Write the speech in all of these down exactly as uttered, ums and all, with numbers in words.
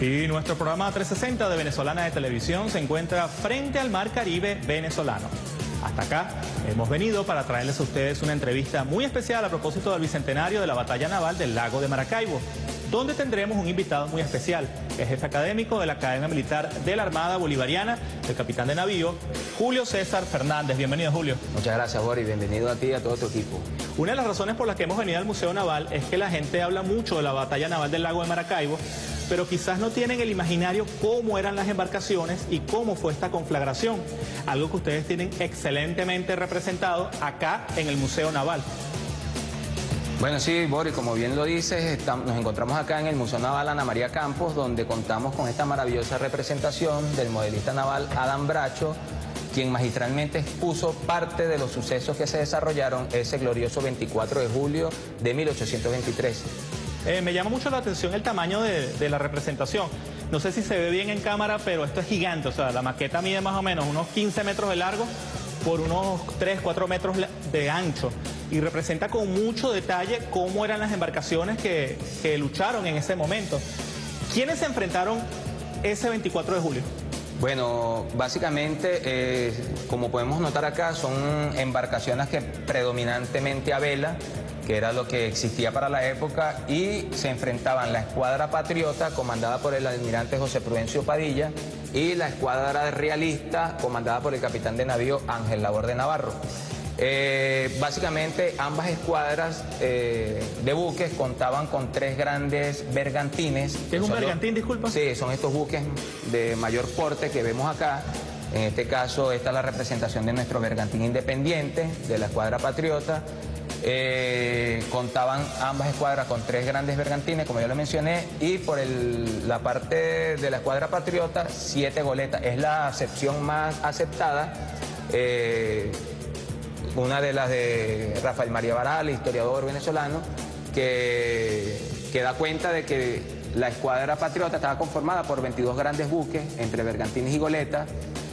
Y nuestro programa trescientos sesenta de Venezolana de Televisión se encuentra frente al mar Caribe venezolano. Hasta acá hemos venido para traerles a ustedes una entrevista muy especial a propósito del bicentenario de la batalla naval del lago de Maracaibo, donde tendremos un invitado muy especial, el jefe académico de la Academia Militar de la Armada Bolivariana, el capitán de navío, Julio César Fernández. Bienvenido, Julio. Muchas gracias, Boris. Bienvenido a ti y a todo tu equipo. Una de las razones por las que hemos venido al Museo Naval es que la gente habla mucho de la batalla naval del lago de Maracaibo, pero quizás no tienen el imaginario cómo eran las embarcaciones y cómo fue esta conflagración, algo que ustedes tienen excelentemente representado acá en el Museo Naval. Bueno, sí, Boris, como bien lo dices, estamos, nos encontramos acá en el Museo Naval Ana María Campos, donde contamos con esta maravillosa representación del modelista naval Adam Bracho, quien magistralmente expuso parte de los sucesos que se desarrollaron ese glorioso veinticuatro de julio de mil ochocientos veintitrés. Eh, me llama mucho la atención el tamaño de, de la representación. No sé si se ve bien en cámara, pero esto es gigante. O sea, la maqueta mide más o menos unos quince metros de largo por unos tres, cuatro metros de ancho. Y representa con mucho detalle cómo eran las embarcaciones que, que lucharon en ese momento. ¿Quiénes se enfrentaron ese veinticuatro de julio? Bueno, básicamente, eh, como podemos notar acá, son embarcaciones que predominantemente a vela, que era lo que existía para la época, y se enfrentaban la escuadra patriota, comandada por el almirante José Prudencio Padilla, y la escuadra realista, comandada por el capitán de navío Ángel Laborde Navarro. Eh, básicamente, ambas escuadras eh, de buques contaban con tres grandes bergantines. ¿Qué es un bergantín, disculpa? Sí, son estos buques de mayor porte que vemos acá. En este caso, esta es la representación de nuestro bergantín independiente, de la escuadra patriota. Eh, contaban ambas escuadras con tres grandes bergantines, como ya lo mencioné, y por el, la parte de la escuadra patriota, siete goletas. Es la acepción más aceptada, eh, una de las de Rafael María Baral, historiador venezolano, que, que da cuenta de que la escuadra patriota estaba conformada por veintidós grandes buques, entre bergantines y goletas,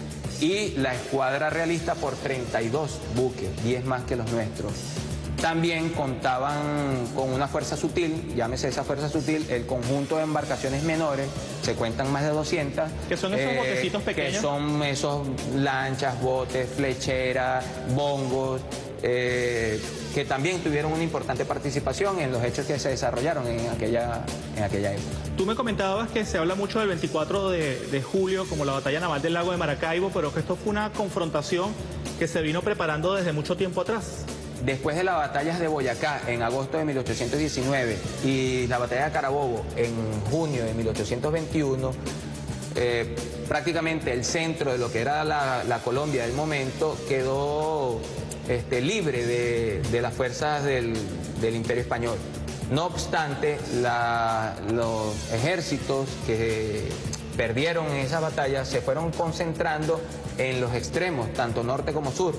y la escuadra realista por treinta y dos buques, diez más que los nuestros. También contaban con una fuerza sutil, llámese esa fuerza sutil, el conjunto de embarcaciones menores, se cuentan más de doscientas. ¿Qué son esos eh, botecitos pequeños? Que son esos lanchas, botes, flecheras, bongos, eh, que también tuvieron una importante participación en los hechos que se desarrollaron en aquella, en aquella época. Tú me comentabas que se habla mucho del veinticuatro de, de julio como la batalla naval del lago de Maracaibo, pero que esto fue una confrontación que se vino preparando desde mucho tiempo atrás. Después de las batallas de Boyacá en agosto de mil ochocientos diecinueve y la batalla de Carabobo en junio de mil ochocientos veintiuno, eh, prácticamente el centro de lo que era la, la Colombia del momento quedó este, libre de, de las fuerzas del, del Imperio Español. No obstante, la, los ejércitos que perdieron en esa batalla se fueron concentrando en los extremos, tanto norte como sur.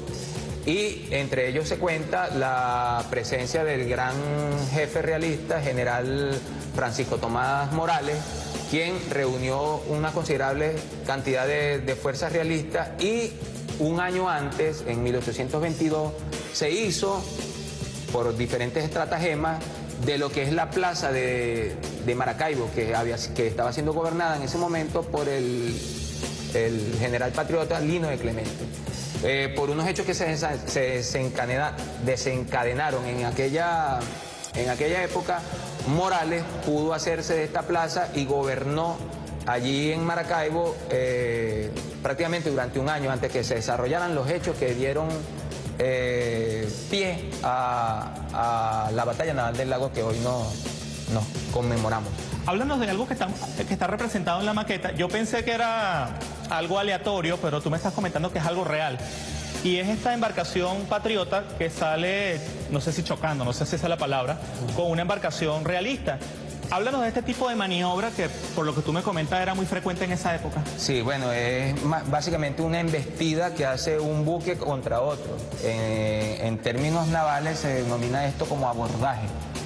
Y entre ellos se cuenta la presencia del gran jefe realista, general Francisco Tomás Morales, quien reunió una considerable cantidad de, de fuerzas realistas, y un año antes, en mil ochocientos veintidós, se hizo, por diferentes estratagemas, de lo que es la plaza de, de Maracaibo, que, había, que estaba siendo gobernada en ese momento por el, el general patriota Lino de Clemente. Eh, por unos hechos que se, se desencadena, desencadenaron en aquella, en aquella época, Morales pudo hacerse de esta plaza y gobernó allí en Maracaibo eh, prácticamente durante un año antes que se desarrollaran los hechos que dieron eh, pie a, a la batalla naval del lago que hoy nos no conmemoramos. Háblanos de algo que está, que está representado en la maqueta. Yo pensé que era algo aleatorio, pero tú me estás comentando que es algo real. Y es esta embarcación patriota que sale, no sé si chocando, no sé si esa es la palabra, con una embarcación realista. Háblanos de este tipo de maniobra que, por lo que tú me comentas, era muy frecuente en esa época. Sí, bueno, es básicamente una embestida que hace un buque contra otro. En, en términos navales se denomina esto como abordaje.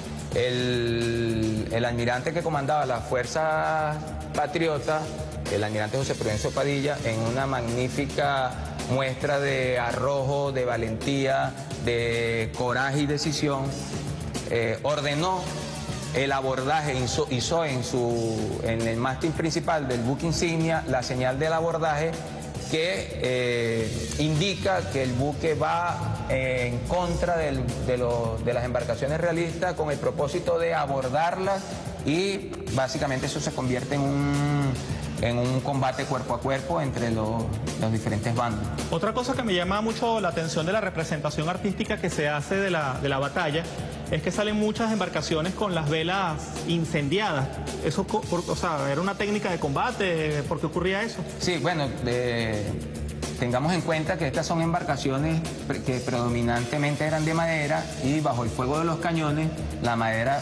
El, el almirante que comandaba las fuerzas patriotas, el almirante José Prudencio Padilla, en una magnífica muestra de arrojo, de valentía, de coraje y decisión, eh, ordenó el abordaje hizo, hizo en, su, en el mástil principal del buque insignia la señal del abordaje que eh, indica que el buque va eh, en contra del, de, lo, de las embarcaciones realistas con el propósito de abordarlas, y básicamente eso se convierte en un, en un combate cuerpo a cuerpo entre los, los diferentes bandos. Otra cosa que me llama mucho la atención de la representación artística que se hace de la, de la batalla es que salen muchas embarcaciones con las velas incendiadas. Eso, por, o sea, ¿era una técnica de combate? ¿Por qué ocurría eso? Sí, bueno, eh, tengamos en cuenta que estas son embarcaciones que predominantemente eran de madera, y bajo el fuego de los cañones la madera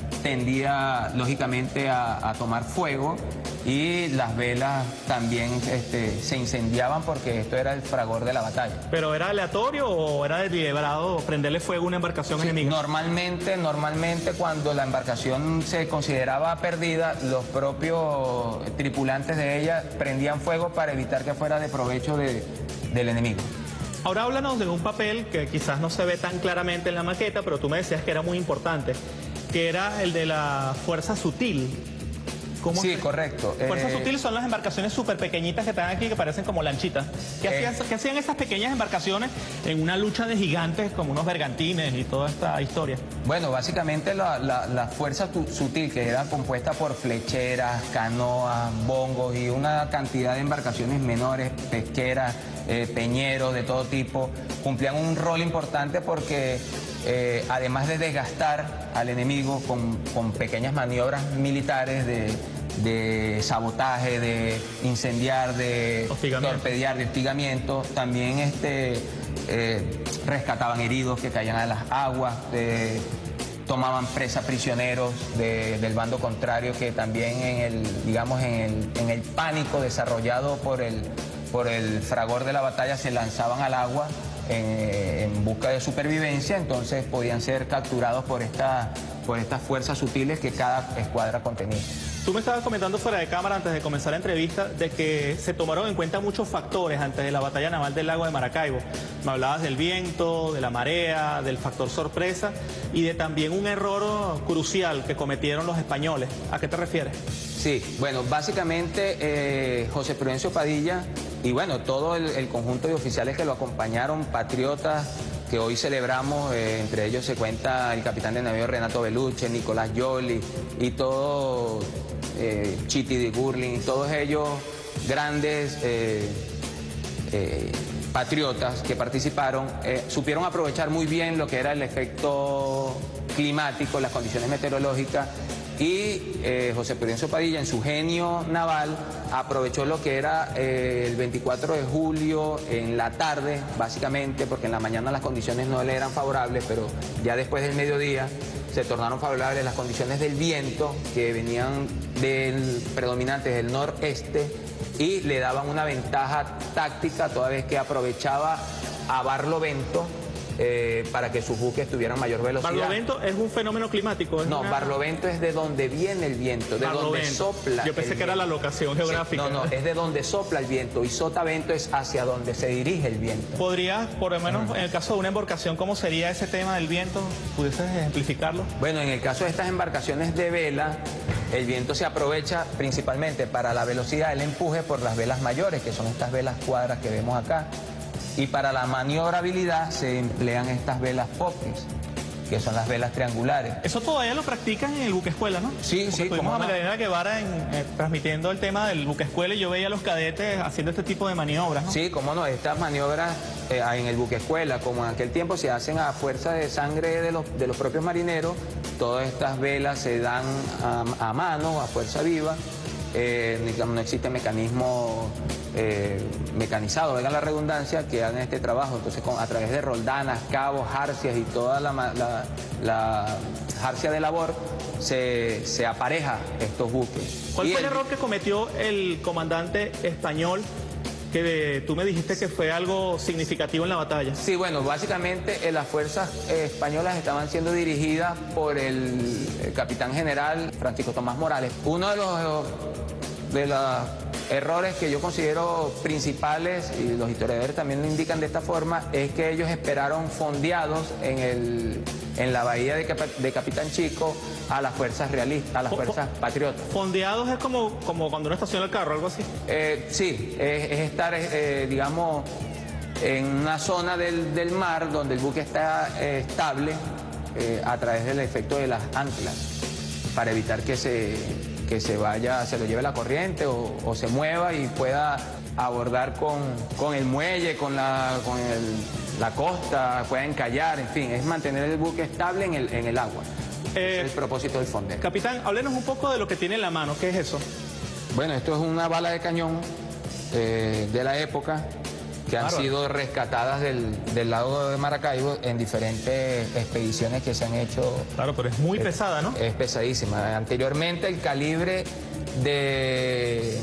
tendía lógicamente a, a tomar fuego, y las velas también este, se incendiaban porque esto era el fragor de la batalla. ¿Pero era aleatorio o era deliberado prenderle fuego a una embarcación sí, enemiga? Normalmente, normalmente cuando la embarcación se consideraba perdida, los propios tripulantes de ella prendían fuego para evitar que fuera de provecho de, del enemigo. Ahora háblanos de un papel que quizás no se ve tan claramente en la maqueta, pero tú me decías que era muy importante, que era el de la fuerza sutil. ¿Cómo sí, se... correcto. Fuerza eh... sutil son las embarcaciones súper pequeñitas que están aquí, que parecen como lanchitas. ¿Qué, eh... hacían, ¿Qué hacían esas pequeñas embarcaciones en una lucha de gigantes como unos bergantines y toda esta historia? Bueno, básicamente la, la, la fuerza sutil, que era compuesta por flecheras, canoas, bongos y una cantidad de embarcaciones menores, pesqueras, eh, peñeros de todo tipo, cumplían un rol importante porque eh, además de desgastar al enemigo con, con pequeñas maniobras militares de, de sabotaje, de incendiar, de torpedear, de hostigamiento, también este, eh, rescataban heridos que caían a las aguas, de, tomaban presa prisioneros de, del bando contrario, que también en el, digamos, en el, en el pánico desarrollado por el, por el fragor de la batalla se lanzaban al agua en, en busca de supervivencia, entonces podían ser capturados por, esta, por estas fuerzas sutiles que cada escuadra contenía. Tú me estabas comentando fuera de cámara, antes de comenzar la entrevista, de que se tomaron en cuenta muchos factores antes de la batalla naval del lago de Maracaibo. Me hablabas del viento, de la marea, del factor sorpresa y de también un error crucial que cometieron los españoles. ¿A qué te refieres? Sí, bueno, básicamente eh, José Prudencio Padilla y bueno, todo el, el conjunto de oficiales que lo acompañaron, patriotas, que hoy celebramos, eh, entre ellos se cuenta el capitán de navío Renato Beluche, Nicolás Yoli y todo, eh, Chiti de Gurlin, y todos ellos grandes eh, eh, patriotas que participaron, eh, supieron aprovechar muy bien lo que era el efecto climático, las condiciones meteorológicas, y eh, José Prudencio Padilla, en su genio naval, aprovechó lo que era eh, el veinticuatro de julio en la tarde, básicamente, porque en la mañana las condiciones no le eran favorables, pero ya después del mediodía se tornaron favorables las condiciones del viento, que venían del predominantes del noreste, y le daban una ventaja táctica toda vez que aprovechaba a Barlovento Eh, para que sus buques tuvieran mayor velocidad. ¿Barlovento es un fenómeno climático? ¿Es no, una... Barlovento es de donde viene el viento, de Barlovento. Donde sopla. Yo pensé que era la locación geográfica. Sí, no, no, es de donde sopla el viento, y sotavento es hacia donde se dirige el viento. ¿Podrías, por lo menos uh-huh. en el caso de una embarcación, cómo sería ese tema del viento? ¿Pudieses ejemplificarlo? Bueno, en el caso de estas embarcaciones de vela, el viento se aprovecha principalmente para la velocidad del empuje por las velas mayores, que son estas velas cuadras que vemos acá. Y para la maniobrabilidad se emplean estas velas popis, que son las velas triangulares. Eso todavía lo practican en el buque escuela, ¿no? Sí, Porque sí. Tuvimos a Magdalena Guevara en, eh, transmitiendo el tema del buque escuela, y yo veía a los cadetes haciendo este tipo de maniobras, ¿no? Sí, cómo no. Estas maniobras eh, en el buque escuela, como en aquel tiempo, se hacen a fuerza de sangre de los, de los propios marineros. Todas estas velas se dan a, a mano, a fuerza viva. Eh, no existe mecanismo eh, mecanizado, venga la redundancia, que hagan este trabajo. Entonces, con, a través de roldanas, cabos, jarcias y toda la, la, la jarcia de labor, se, se apareja estos buques. ¿Cuál y fue el, el error que cometió el comandante español, que de, tú me dijiste que fue algo significativo en la batalla? Sí, bueno, básicamente eh, las fuerzas eh, españolas estaban siendo dirigidas por el, el capitán general Francisco Tomás Morales. Uno de los, de los errores que yo considero principales, y los historiadores también lo indican de esta forma, es que ellos esperaron fondeados en el en la bahía de, Cap de Capitán Chico a las fuerzas realistas, a las fuerzas patriotas. ¿Fondeados es como, como cuando uno estaciona el carro, algo así? Eh, sí, es, es estar, eh, digamos, en una zona del, del mar donde el buque está eh, estable eh, a través del efecto de las anclas, para evitar que se, que se vaya, se lo lleve la corriente o, o se mueva y pueda abordar con, con el muelle, con la, con el, la costa, pueda encallar, en fin, es mantener el buque estable en el, en el agua. Eh, es el propósito del fondeo. Capitán, háblenos un poco de lo que tiene en la mano, ¿qué es eso? Bueno, esto es una bala de cañón eh, de la época, que han Bárbaro. sido rescatadas del, del lago de Maracaibo en diferentes expediciones que se han hecho. Claro, pero es muy es, pesada, ¿no? Es pesadísima. Anteriormente el calibre de,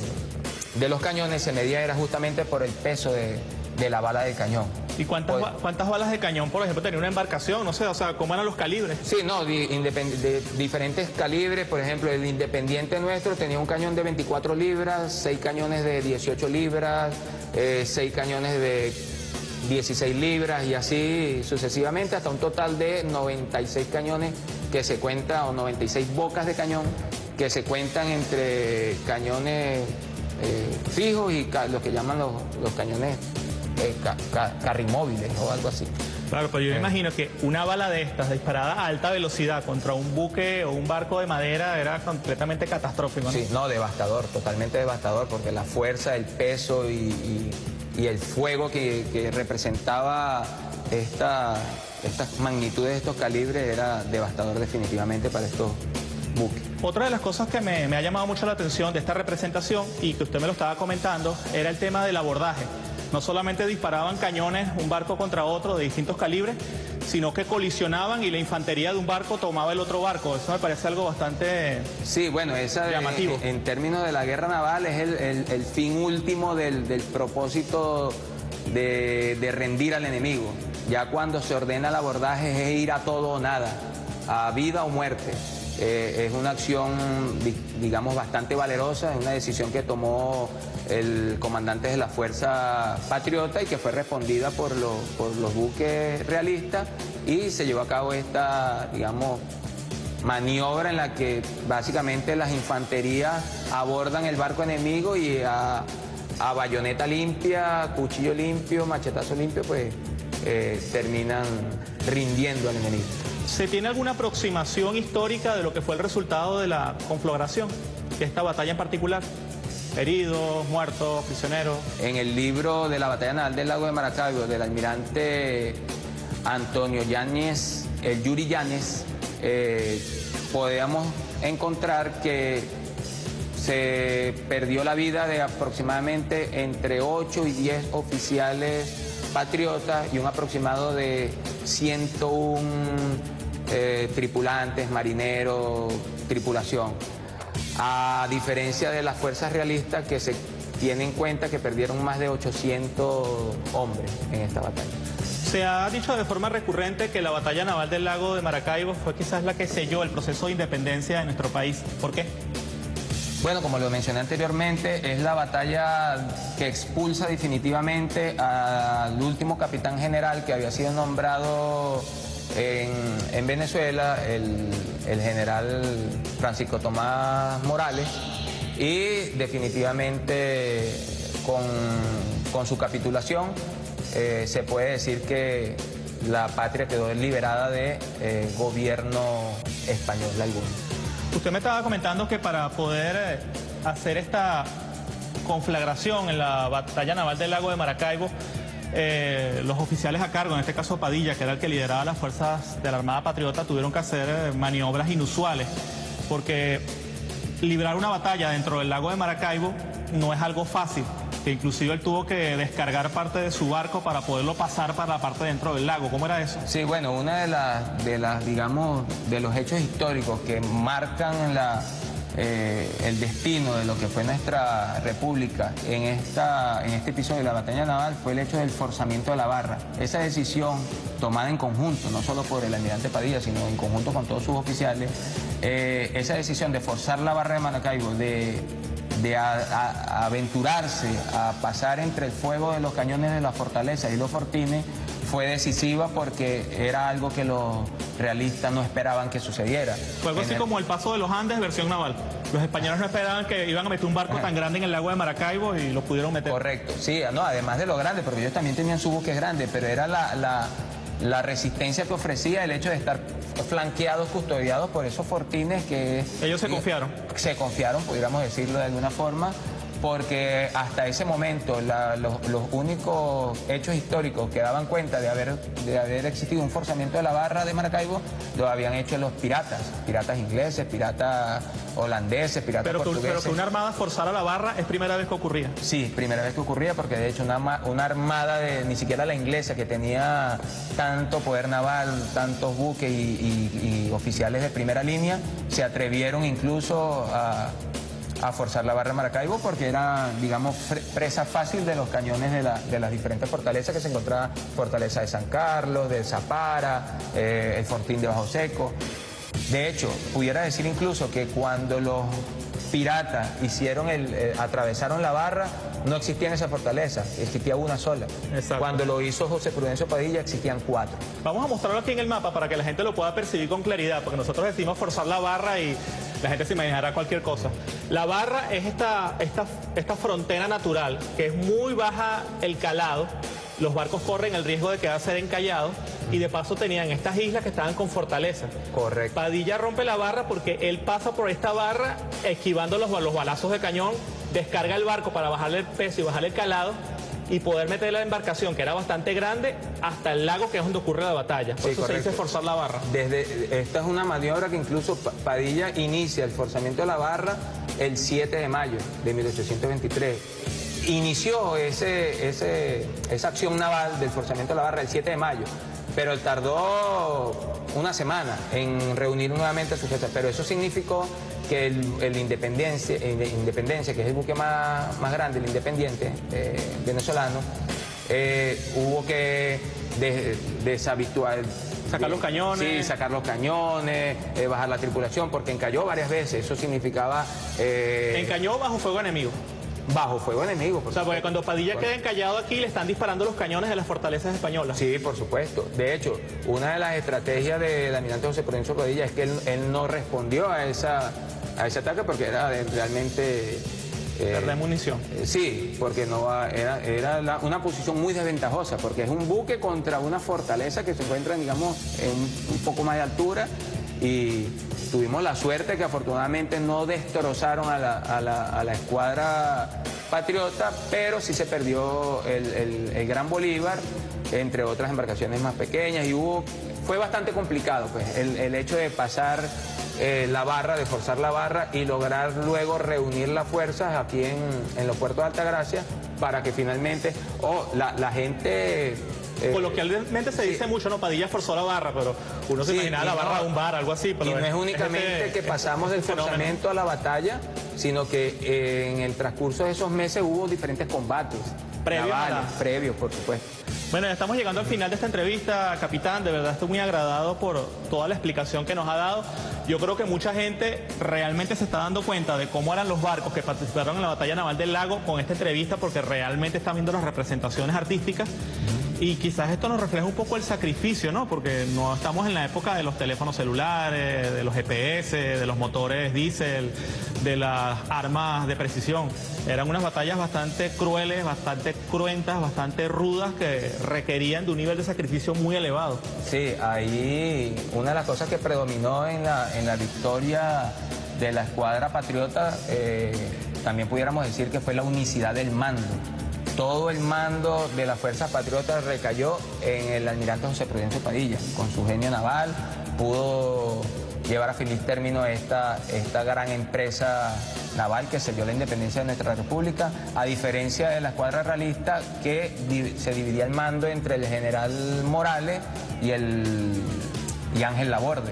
de los cañones se medía era justamente por el peso de, de la bala de cañón. ¿Y cuántas, Pues, cuántas balas de cañón, por ejemplo, tenía una embarcación? No sé, o sea, ¿cómo eran los calibres? Sí, no, de, de diferentes calibres. Por ejemplo, el Independiente nuestro tenía un cañón de veinticuatro libras, seis cañones de dieciocho libras, eh, seis cañones de dieciséis libras y así sucesivamente hasta un total de noventa y seis cañones que se cuentan, o noventa y seis bocas de cañón que se cuentan entre cañones eh, fijos y ca los que llaman los, los cañones eh, ca ca carrimóviles o algo así. Claro, pero yo me Eh. imagino que una bala de estas disparada a alta velocidad contra un buque o un barco de madera era completamente catastrófico, ¿no? Sí, no, devastador, totalmente devastador, porque la fuerza, el peso y, y, y el fuego que, que representaba esta, estas magnitudes de estos calibres era devastador definitivamente para estos buques. Otra de las cosas que me, me ha llamado mucho la atención de esta representación, y que usted me lo estaba comentando, era el tema del abordaje. No solamente disparaban cañones un barco contra otro de distintos calibres, sino que colisionaban y la infantería de un barco tomaba el otro barco. Eso me parece algo bastante Sí, bueno, esa de- llamativo. en, en términos de la guerra naval es el, el- el fin último del, del propósito de, de rendir al enemigo. Ya cuando se ordena el abordaje es ir a todo o nada, a vida o muerte. Eh, es una acción, di- digamos, bastante valerosa, es una decisión que tomó el comandante de la Fuerza Patriota y que fue respondida por los, por los buques realistas, y se llevó a cabo esta, digamos, maniobra en la que básicamente las infanterías abordan el barco enemigo y a, a bayoneta limpia, cuchillo limpio, machetazo limpio, pues eh, terminan rindiendo al enemigo. ¿Se tiene alguna aproximación histórica de lo que fue el resultado de la conflagración, de esta batalla en particular? Heridos, muertos, prisioneros. En el libro de la batalla naval del lago de Maracaibo, del almirante Antonio Yáñez, el Yuri Yáñez, eh, podemos encontrar que se perdió la vida de aproximadamente entre ocho y diez oficiales patriotas y un aproximado de ciento uno eh, tripulantes, marineros, tripulación. A diferencia de las fuerzas realistas, que se tiene en cuenta que perdieron más de ochocientos hombres en esta batalla. Se ha dicho de forma recurrente que la batalla naval del lago de Maracaibo fue quizás la que selló el proceso de independencia de nuestro país. ¿Por qué? Bueno, como lo mencioné anteriormente, es la batalla que expulsa definitivamente al último capitán general que había sido nombrado en, en Venezuela, el, el general Francisco Tomás Morales, y definitivamente con, con su capitulación eh, se puede decir que la patria quedó liberada de eh, gobierno español alguno. Usted me estaba comentando que para poder eh, hacer esta conflagración en la batalla naval del lago de Maracaibo, eh, los oficiales a cargo, en este caso Padilla, que era el que lideraba las fuerzas de la Armada Patriota, tuvieron que hacer eh, maniobras inusuales, porque librar una batalla dentro del lago de Maracaibo no es algo fácil, que inclusive él tuvo que descargar parte de su barco para poderlo pasar para la parte dentro del lago. ¿Cómo era eso? Sí, bueno, una de las, de las, digamos, de los hechos históricos que marcan la, eh, el destino de lo que fue nuestra república en, esta, en este episodio de la batalla naval fue el hecho del forzamiento de la barra. Esa decisión tomada en conjunto, no solo por el almirante Padilla, sino en conjunto con todos sus oficiales, eh, esa decisión de forzar la barra de Maracaibo, de de a, a, a aventurarse a pasar entre el fuego de los cañones de la fortaleza y los fortines, fue decisiva porque era algo que los realistas no esperaban que sucediera. Fue algo así el... como el paso de los Andes versión naval. Los españoles no esperaban que iban a meter un barco Ajá. tan grande en el lago de Maracaibo y lo pudieron meter. Correcto, sí, no, además de lo grande, porque ellos también tenían su buque grande, pero era la, la, la resistencia que ofrecía el hecho de estar flanqueados, custodiados por esos fortines que... Ellos se confiaron. Se confiaron, pudiéramos decirlo de alguna forma, porque hasta ese momento la, los, los únicos hechos históricos que daban cuenta de haber, de haber existido un forzamiento de la barra de Maracaibo lo habían hecho los piratas, piratas ingleses, piratas holandeses, piratas pero que, portugueses. Pero que una armada forzara la barra es primera vez que ocurría. Sí, primera vez que ocurría porque de hecho una, una armada, de ni siquiera la inglesa, que tenía tanto poder naval, tantos buques y, y, y oficiales de primera línea, se atrevieron incluso a... a forzar la barra de Maracaibo porque era, digamos, presa fácil de los cañones de, la, de las diferentes fortalezas que se encontraban, fortaleza de San Carlos, de Zapara, eh, el fortín de Bajo Seco. De hecho, pudiera decir incluso que cuando los piratas hicieron el, eh, atravesaron la barra, no existía en esa fortaleza, existía una sola. Exacto. Cuando lo hizo José Prudencio Padilla existían cuatro. Vamos a mostrarlo aquí en el mapa para que la gente lo pueda percibir con claridad, porque nosotros decimos forzar la barra y la gente se imaginará cualquier cosa. La barra es esta, esta, esta frontera natural, que es muy baja el calado. Los barcos corren el riesgo de quedar ser encallados y de paso tenían estas islas que estaban con fortaleza. Correcto. Padilla rompe la barra porque él pasa por esta barra esquivando los, los balazos de cañón, descarga el barco para bajarle el peso y bajarle el calado y poder meter la embarcación, que era bastante grande, hasta el lago, que es donde ocurre la batalla. Por sí, eso correcto. se dice forzar la barra. Desde, esta es una maniobra que incluso Padilla inicia el forzamiento de la barra el siete de mayo de mil ochocientos veintitrés. Inició ese, ese, esa acción naval del forzamiento de la barra el siete de mayo, pero él tardó una semana en reunir nuevamente a sus fuerzas, pero eso significó que el, el Independencia, el Independencia, que es el buque más, más grande, el Independiente eh, venezolano, eh, hubo que des, deshabituar... Sacar los cañones. Sí, sacar los cañones, eh, bajar la tripulación, porque encalló varias veces, eso significaba... Eh, encalló bajo fuego enemigo. Bajo fuego enemigo. Por o sea, porque cuando Padilla por... queda encallado aquí, le están disparando los cañones de las fortalezas españolas. Sí, por supuesto. De hecho, una de las estrategias del almirante José Prudencio Padilla es que él, él no respondió a, esa, a ese ataque porque era realmente... Eh, perder munición. Eh, sí, porque no era, era la, una posición muy desventajosa, porque es un buque contra una fortaleza que se encuentra, digamos, en un, un poco más de altura, y tuvimos la suerte que afortunadamente no destrozaron a la, a la, a la escuadra patriota, pero sí se perdió el, el, el Gran Bolívar, entre otras embarcaciones más pequeñas, y hubo, fue bastante complicado pues, el, el hecho de pasar eh, la barra, de forzar la barra y lograr luego reunir las fuerzas aquí en, en los puertos de Altagracia para que finalmente, oh, la, la gente... Eh, Coloquialmente se dice sí. mucho, no, Padilla forzó la barra, pero uno se sí, imagina la barra no, de un bar, algo así. Pero y no es únicamente es este, que pasamos del forzamiento a la batalla, sino que eh, en el transcurso de esos meses hubo diferentes combates. Previos, navales, previos, por supuesto. Bueno, ya estamos llegando al final de esta entrevista, capitán. De verdad estoy muy agradado por toda la explicación que nos ha dado. Yo creo que mucha gente realmente se está dando cuenta de cómo eran los barcos que participaron en la batalla naval del lago con esta entrevista, porque realmente están viendo las representaciones artísticas. Y quizás esto nos refleja un poco el sacrificio, ¿no? Porque no estamos en la época de los teléfonos celulares, de los G P S, de los motores diésel, de las armas de precisión. Eran unas batallas bastante crueles, bastante cruentas, bastante rudas, que requerían de un nivel de sacrificio muy elevado. Sí, ahí una de las cosas que predominó en la, en la victoria de la escuadra patriota, eh, también pudiéramos decir que fue la unicidad del mando. Todo el mando de las fuerzas patriotas recayó en el almirante José Prudencio Padilla. Con su genio naval pudo llevar a feliz término esta, esta gran empresa naval que selló la independencia de nuestra república, a diferencia de la escuadra realista, que se dividía el mando entre el general Morales y, el, y Ángel Laborde.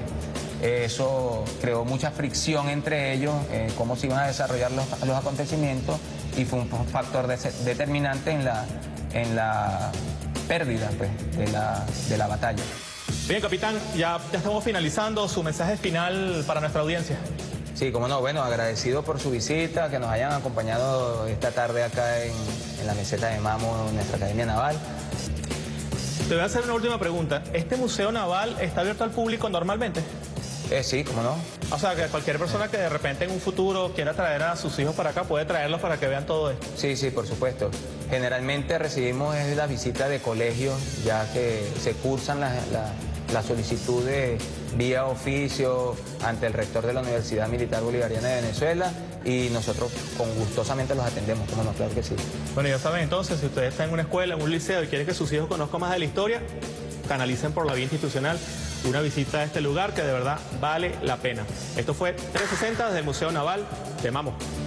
Eso creó mucha fricción entre ellos, eh, cómo se iban a desarrollar los, los acontecimientos, y fue un factor de, determinante en la, en la pérdida pues, de, la, de la batalla. Bien, capitán, ya, ya estamos finalizando. Su mensaje final para nuestra audiencia. Sí, como no, bueno, agradecido por su visita, que nos hayan acompañado esta tarde acá en, en la meseta de Mamo, nuestra Academia Naval. Te voy a hacer una última pregunta. ¿Este museo naval está abierto al público normalmente? Eh, sí, ¿cómo no? O sea, que cualquier persona que de repente en un futuro quiera traer a sus hijos para acá puede traerlos para que vean todo esto. Sí, sí, por supuesto. Generalmente recibimos la visita de colegios, ya que se cursan las la, la solicitudes vía oficio ante el rector de la Universidad Militar Bolivariana de Venezuela y nosotros con gustosamente los atendemos, como no, claro que sí. Bueno, ya saben entonces, si ustedes están en una escuela, en un liceo y quieren que sus hijos conozcan más de la historia, canalicen por la vía institucional una visita a este lugar que de verdad vale la pena. Esto fue trescientos sesenta desde el Museo Naval de Mamo.